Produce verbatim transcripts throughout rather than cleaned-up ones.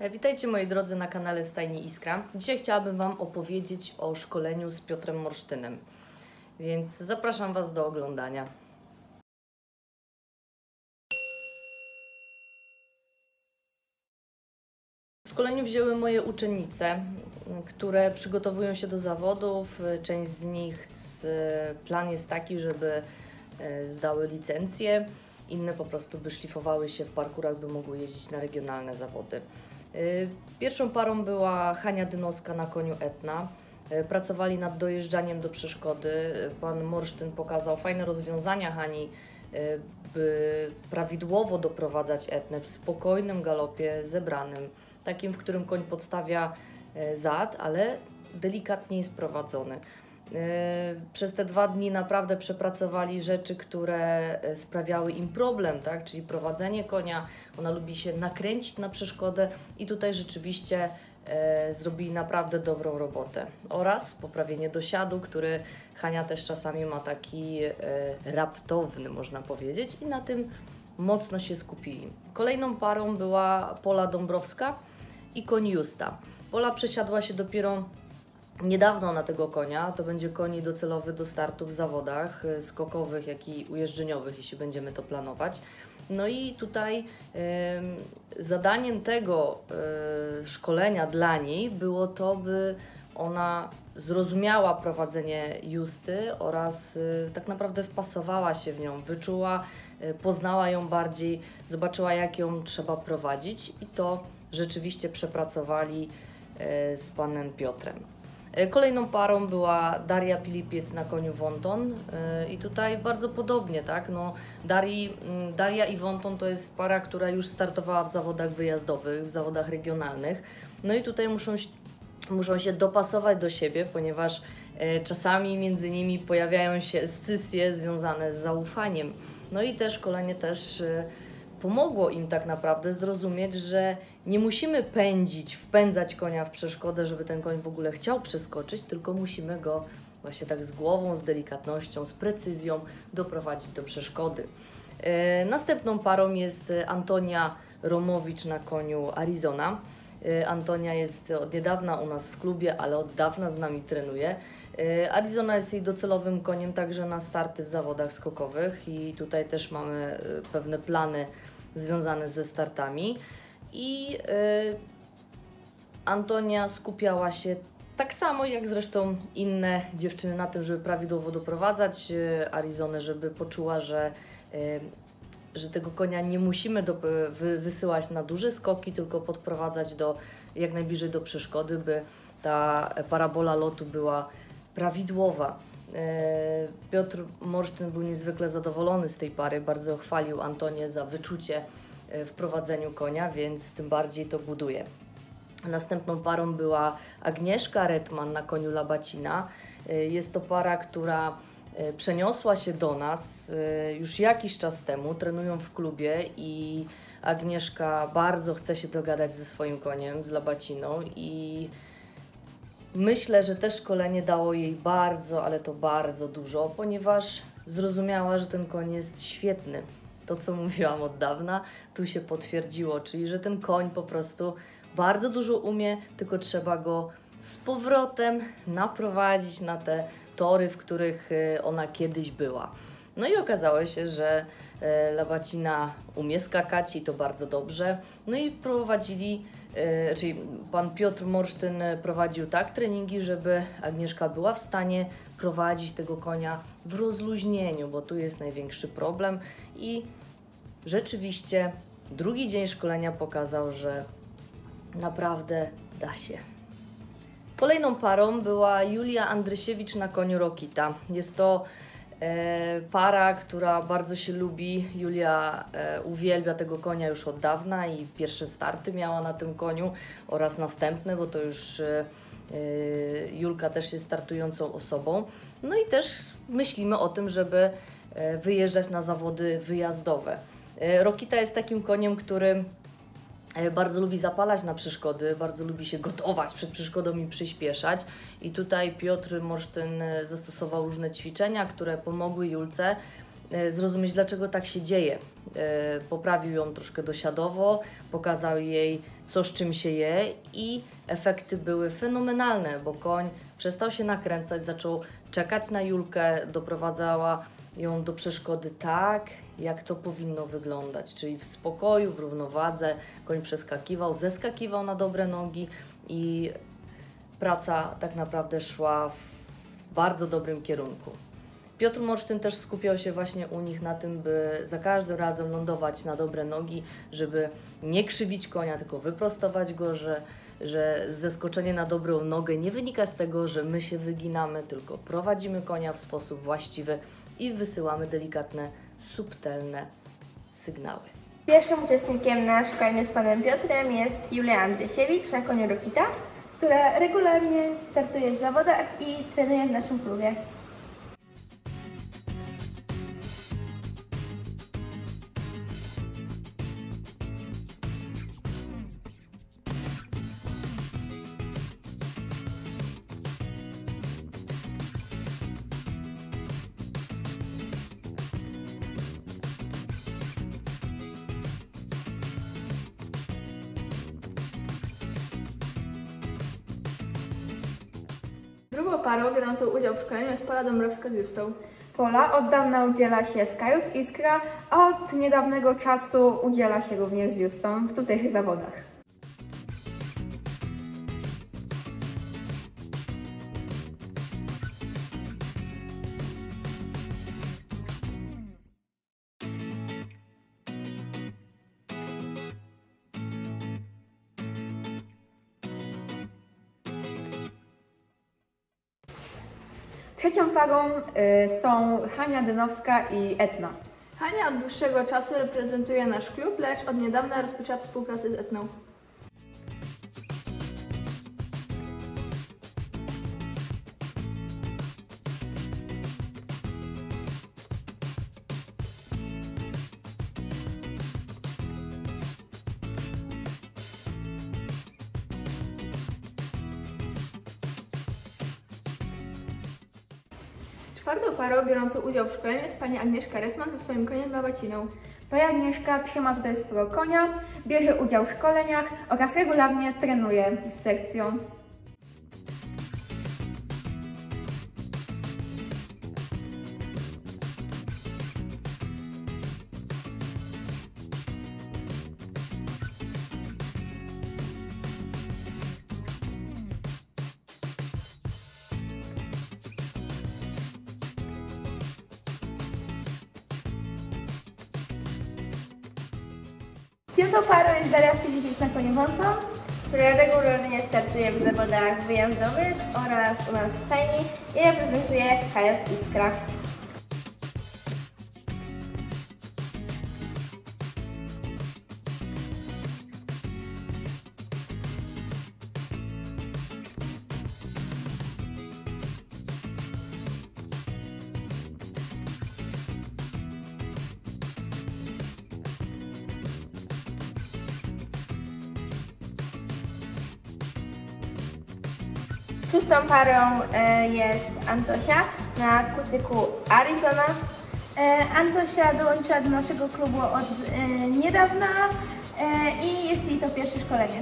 Witajcie moi drodzy na kanale Stajni Iskra. Dzisiaj chciałabym Wam opowiedzieć o szkoleniu z Piotrem Morsztynem, więc zapraszam Was do oglądania. W szkoleniu wzięły moje uczennice, które przygotowują się do zawodów. Część z nich, plan jest taki, żeby zdały licencję, inne po prostu by szlifowały się w parkurach, by mogły jeździć na regionalne zawody. Pierwszą parą była Hania Dynowska na koniu Etna. Pracowali nad dojeżdżaniem do przeszkody. Pan Morsztyn pokazał fajne rozwiązania Hani, by prawidłowo doprowadzać Etnę w spokojnym galopie zebranym, takim, w którym koń podstawia zad, ale delikatnie jest prowadzony. Przez te dwa dni naprawdę przepracowali rzeczy, które sprawiały im problem, tak? Czyli prowadzenie konia, ona lubi się nakręcić na przeszkodę i tutaj rzeczywiście e, zrobili naprawdę dobrą robotę. Oraz poprawienie dosiadu, który Hania też czasami ma taki e, raptowny, można powiedzieć, i na tym mocno się skupili. Kolejną parą była Pola Dąbrowska i koń Justa. Pola przesiadła się dopiero niedawno na tego konia. To będzie koń docelowy do startu w zawodach skokowych, jak i ujeżdżeniowych, jeśli będziemy to planować. No i tutaj y, zadaniem tego y, szkolenia dla niej było to, by ona zrozumiała prowadzenie Justy oraz y, tak naprawdę wpasowała się w nią, wyczuła, y, poznała ją bardziej, zobaczyła, jak ją trzeba prowadzić, i to rzeczywiście przepracowali y, z panem Piotrem. Kolejną parą była Daria Pilipiec na koniu Wonton yy, i tutaj bardzo podobnie, tak? No, Darii, yy, Daria i Wonton to jest para, która już startowała w zawodach wyjazdowych, w zawodach regionalnych. No i tutaj muszą, muszą się dopasować do siebie, ponieważ yy, czasami między nimi pojawiają się scysje związane z zaufaniem. No i te szkolenie też yy, pomogło im tak naprawdę zrozumieć, że nie musimy pędzić, wpędzać konia w przeszkodę, żeby ten koń w ogóle chciał przeskoczyć, tylko musimy go właśnie tak z głową, z delikatnością, z precyzją doprowadzić do przeszkody. Yy, następną parą jest Antonia Romowicz na koniu Arizona. Yy, Antonia jest od niedawna u nas w klubie, ale od dawna z nami trenuje. Yy, Arizona jest jej docelowym koniem także na starty w zawodach skokowych i tutaj też mamy yy, pewne plany związane ze startami. I yy, Antonia skupiała się tak samo jak zresztą inne dziewczyny na tym, żeby prawidłowo doprowadzać yy, Arizonę, żeby poczuła, że, yy, że tego konia nie musimy do, wy, wysyłać na duże skoki, tylko podprowadzać do, jak najbliżej do przeszkody, by ta parabola lotu była prawidłowa. Yy, Piotr Morsztyn był niezwykle zadowolony z tej pary, bardzo chwalił Antonię za wyczucie w prowadzeniu konia, więc tym bardziej to buduje. Następną parą była Agnieszka Redman na koniu Labacina. Jest to para, która przeniosła się do nas już jakiś czas temu, trenują w klubie i Agnieszka bardzo chce się dogadać ze swoim koniem, z Labaciną, i myślę, że też szkolenie dało jej bardzo, ale to bardzo dużo, ponieważ zrozumiała, że ten koń jest świetny. To, co mówiłam od dawna, tu się potwierdziło, czyli że ten koń po prostu bardzo dużo umie, tylko trzeba go z powrotem naprowadzić na te tory, w których ona kiedyś była. No i okazało się, że Labacina umie skakać i to bardzo dobrze. No i prowadzili, czyli pan Piotr Morsztyn prowadził tak treningi, żeby Agnieszka była w stanie prowadzić tego konia w rozluźnieniu, bo tu jest największy problem, i rzeczywiście drugi dzień szkolenia pokazał, że naprawdę da się. Kolejną parą była Julia Andrysiewicz na koniu Rokita. Jest to e, para, która bardzo się lubi. Julia e, uwielbia tego konia już od dawna i pierwsze starty miała na tym koniu oraz następne, bo to już e, Julka też jest startującą osobą. No i też myślimy o tym, żeby wyjeżdżać na zawody wyjazdowe. Rokita jest takim koniem, który bardzo lubi zapalać na przeszkody, bardzo lubi się gotować przed przeszkodą i przyspieszać. I tutaj Piotr Morsztyn zastosował różne ćwiczenia, które pomogły Julce zrozumieć, dlaczego tak się dzieje. Poprawił ją troszkę dosiadowo, pokazał jej, co z czym się je i efekty były fenomenalne, bo koń przestał się nakręcać, zaczął czekać na Julkę, doprowadzała ją do przeszkody tak, jak to powinno wyglądać, czyli w spokoju, w równowadze, koń przeskakiwał, zeskakiwał na dobre nogi i praca tak naprawdę szła w bardzo dobrym kierunku. Piotr Morsztyn też skupiał się właśnie u nich na tym, by za każdym razem lądować na dobre nogi, żeby nie krzywić konia, tylko wyprostować go, że, że zeskoczenie na dobrą nogę nie wynika z tego, że my się wyginamy, tylko prowadzimy konia w sposób właściwy i wysyłamy delikatne, subtelne sygnały. Pierwszym uczestnikiem na szkoleniu z panem Piotrem jest Julia Andrysiewicz na koniu Rokita, która regularnie startuje w zawodach i trenuje w naszym klubie. Drugą parą biorącą udział w szkoleniu jest Pola Dąbrowska z Justą. Pola od dawna udziela się w Kajut Iskra, a od niedawnego czasu udziela się również z Justą w tutejszych zawodach. Trzecią parą y, są Hania Dynowska i Etna. Hania od dłuższego czasu reprezentuje nasz klub, lecz od niedawna rozpoczęła współpracę z Etną. Czwartą parą biorącą udział w szkoleniu jest pani Agnieszka Retman ze swoim koniem Babaciną. Pani Agnieszka trzyma tutaj swojego konia, bierze udział w szkoleniach oraz regularnie trenuje z sekcją. Piątą parą jest Daria Filipic na koniu Wątą, która regularnie startuje w zawodach wyjazdowych oraz u nas w stajni i reprezentuje Kajut Iskra. Szóstą parą e, jest Antosia na kucyku Arizona. E, Antosia dołączyła do naszego klubu od e, niedawna e, i jest jej to pierwsze szkolenie.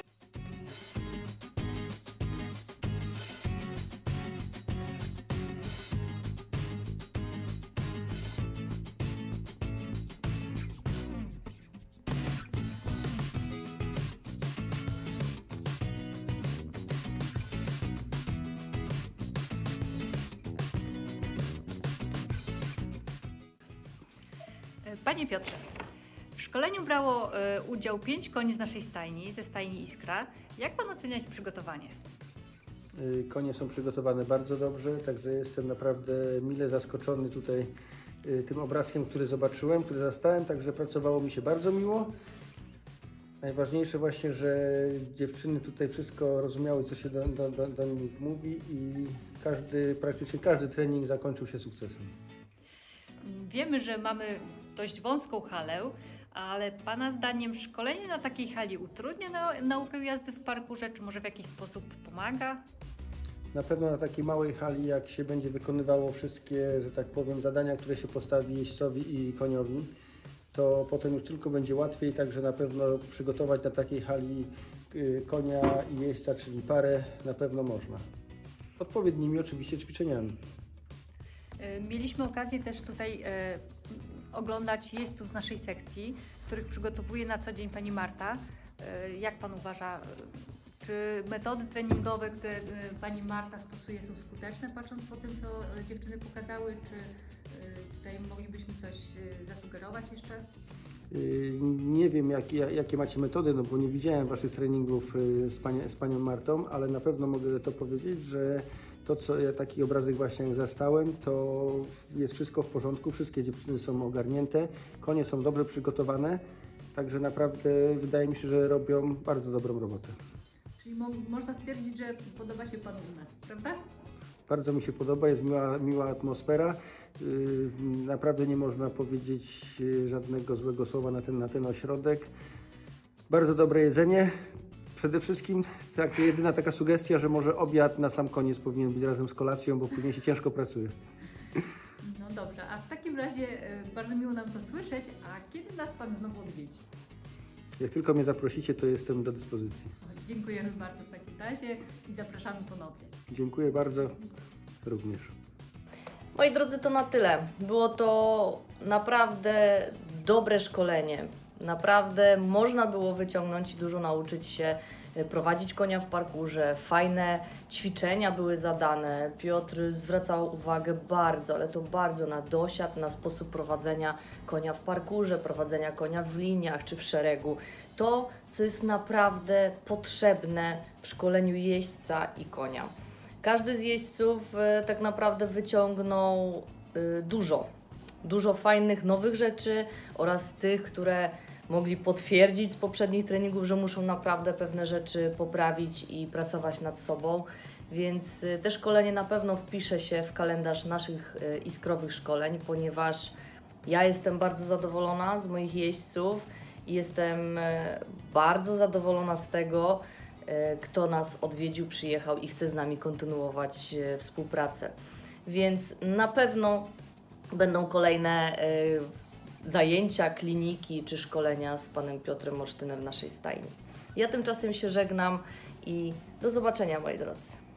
Panie Piotrze, w szkoleniu brało y, udział pięć koni z naszej stajni, ze stajni Iskra. Jak Pan ocenia ich przygotowanie? Konie są przygotowane bardzo dobrze, także jestem naprawdę mile zaskoczony tutaj y, tym obrazkiem, który zobaczyłem, który zastałem, także pracowało mi się bardzo miło. Najważniejsze właśnie, że dziewczyny tutaj wszystko rozumiały, co się do, do, do, do nich mówi i każdy, praktycznie każdy trening zakończył się sukcesem. Wiemy, że mamy dość wąską halę, ale Pana zdaniem szkolenie na takiej hali utrudnia na, naukę jazdy w parkurze, czy może w jakiś sposób pomaga? Na pewno na takiej małej hali, jak się będzie wykonywało wszystkie, że tak powiem, zadania, które się postawi jeźdźcowi i koniowi, to potem już tylko będzie łatwiej, także na pewno przygotować na takiej hali konia i jeźdźca, czyli parę, na pewno można. Odpowiednimi oczywiście ćwiczeniami. Mieliśmy okazję też tutaj e, oglądać jeźdźców z naszej sekcji, których przygotowuje na co dzień Pani Marta. E, jak Pan uważa, czy metody treningowe, które e, Pani Marta stosuje, są skuteczne, patrząc po tym, co dziewczyny pokazały, czy e, tutaj moglibyśmy coś e, zasugerować jeszcze? Nie wiem, jak, jakie macie metody, no bo nie widziałem Waszych treningów z, panie, z Panią Martą, ale na pewno mogę to powiedzieć, że to, co ja taki obrazek właśnie jak zastałem, to jest wszystko w porządku, wszystkie dziewczyny są ogarnięte, konie są dobrze przygotowane, także naprawdę wydaje mi się, że robią bardzo dobrą robotę. Czyli mo można stwierdzić, że podoba się Panu u nas, prawda? Bardzo mi się podoba, jest miła, miła atmosfera. Naprawdę nie można powiedzieć żadnego złego słowa na ten, na ten ośrodek. Bardzo dobre jedzenie. Przede wszystkim tak, jedyna taka sugestia, że może obiad na sam koniec powinien być razem z kolacją, bo później się ciężko pracuje. No dobrze, a w takim razie bardzo miło nam to słyszeć, a kiedy nas Pan znowu odwiedzi? Jak tylko mnie zaprosicie, to jestem do dyspozycji. Dziękujemy bardzo w takim razie i zapraszamy ponownie. Dziękuję bardzo również. Moi drodzy, to na tyle. Było to naprawdę dobre szkolenie. Naprawdę można było wyciągnąć i dużo nauczyć się prowadzić konia w parkurze. Fajne ćwiczenia były zadane. Piotr zwracał uwagę bardzo, ale to bardzo na dosiad, na sposób prowadzenia konia w parkurze, prowadzenia konia w liniach czy w szeregu. To, co jest naprawdę potrzebne w szkoleniu jeźdźca i konia. Każdy z jeźdźców y, tak naprawdę wyciągnął y, dużo, dużo fajnych, nowych rzeczy oraz tych, które mogli potwierdzić z poprzednich treningów, że muszą naprawdę pewne rzeczy poprawić i pracować nad sobą. Więc y, te szkolenie na pewno wpisze się w kalendarz naszych y, iskrowych szkoleń, ponieważ ja jestem bardzo zadowolona z moich jeźdźców i jestem y, bardzo zadowolona z tego, kto nas odwiedził, przyjechał i chce z nami kontynuować współpracę. Więc na pewno będą kolejne zajęcia, kliniki czy szkolenia z panem Piotrem Morsztynem w naszej stajni. Ja tymczasem się żegnam i do zobaczenia, moi drodzy.